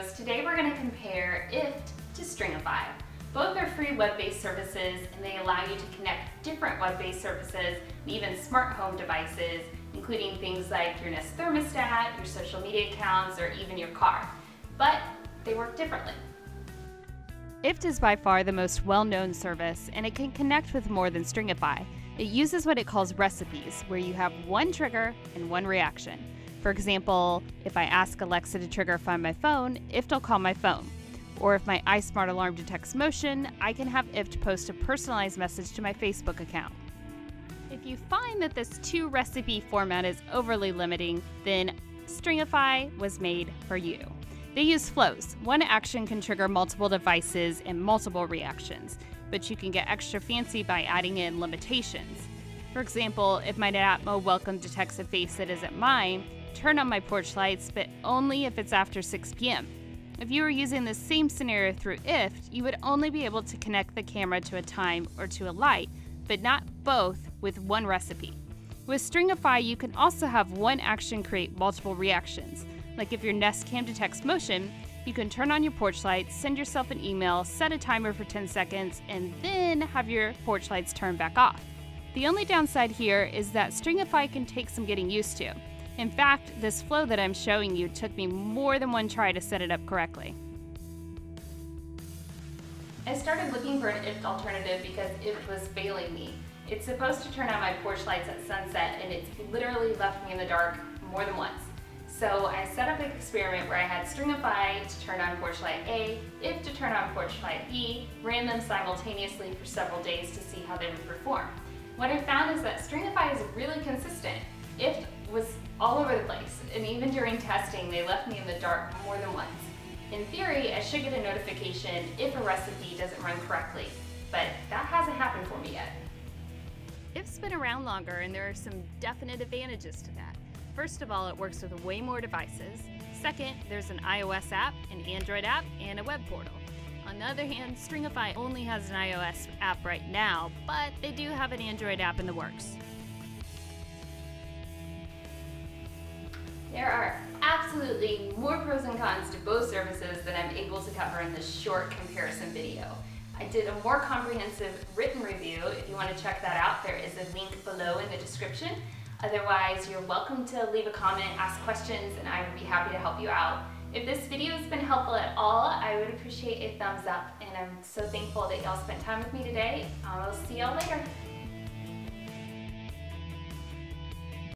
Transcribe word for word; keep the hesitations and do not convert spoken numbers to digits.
Pros. Today we're going to compare I F T to Stringify. Both are free web-based services and they allow you to connect different web-based services and even smart home devices, including things like your Nest thermostat, your social media accounts, or even your car. But they work differently. I F T is by far the most well-known service, and it can connect with more than Stringify. It uses what it calls recipes, where you have one trigger and one reaction. For example, if I ask Alexa to trigger Find My Phone, I F T will call my phone. Or if my iSmart alarm detects motion, I can have I F T post a personalized message to my Facebook account. If you find that this two-recipe format is overly limiting, then Stringify was made for you. They use flows. One action can trigger multiple devices and multiple reactions, but you can get extra fancy by adding in limitations. For example, if my Atmo welcome detects a face that isn't mine, turn on my porch lights, but only if it's after six p m If you were using the same scenario through I F T, you would only be able to connect the camera to a time or to a light, but not both with one recipe. With Stringify, you can also have one action create multiple reactions. Like if your Nest Cam detects motion, you can turn on your porch lights, send yourself an email, set a timer for ten seconds, and then have your porch lights turn back off. The only downside here is that Stringify can take some getting used to. In fact, this flow that I'm showing you took me more than one try to set it up correctly. I started looking for an I F T alternative because I F T was failing me. It's supposed to turn on my porch lights at sunset, and it's literally left me in the dark more than once. So I set up an experiment where I had Stringify to turn on porch light A, I F T to turn on porch light B, ran them simultaneously for several days to see how they would perform. What I found is that Stringify is really consistent. I F T was all over the place, and even during testing, they left me in the dark more than once. In theory, I should get a notification if a recipe doesn't run correctly, but that hasn't happened for me yet. I F T's been around longer, and there are some definite advantages to that. First of all, it works with way more devices. Second, there's an iOS app, an Android app, and a web portal. On the other hand, Stringify only has an iOS app right now, but they do have an Android app in the works. There are absolutely more pros and cons to both services than I'm able to cover in this short comparison video. I did a more comprehensive written review. If you want to check that out, there is a link below in the description. Otherwise, you're welcome to leave a comment, ask questions, and I would be happy to help you out. If this video has been helpful at all, I would appreciate a thumbs up, and I'm so thankful that y'all spent time with me today. I'll see y'all later.